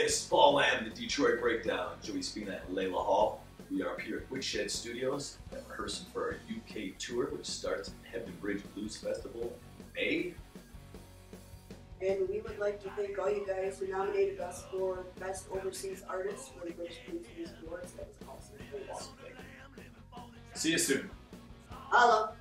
It's Paul Lamb, the Detroit Breakdown. Joey Spina and Layla Hall. We are up here at Woodshed Studios and rehearsing for our UK tour, which starts at Hebden Bridge Blues Festival in May. And we would like to thank all you guys who nominated us for Best Overseas Artist for the British Blues Music Awards. That was awesome. See you soon. Holla.